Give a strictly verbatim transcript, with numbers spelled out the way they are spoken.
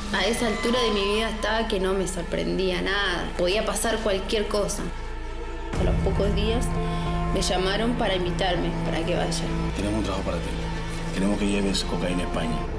A esa altura de mi vida estaba que no me sorprendía nada. Podía pasar cualquier cosa. A los pocos días me llamaron para invitarme, para que vaya. Tenemos un trabajo para ti. Queremos que lleves cocaína a España.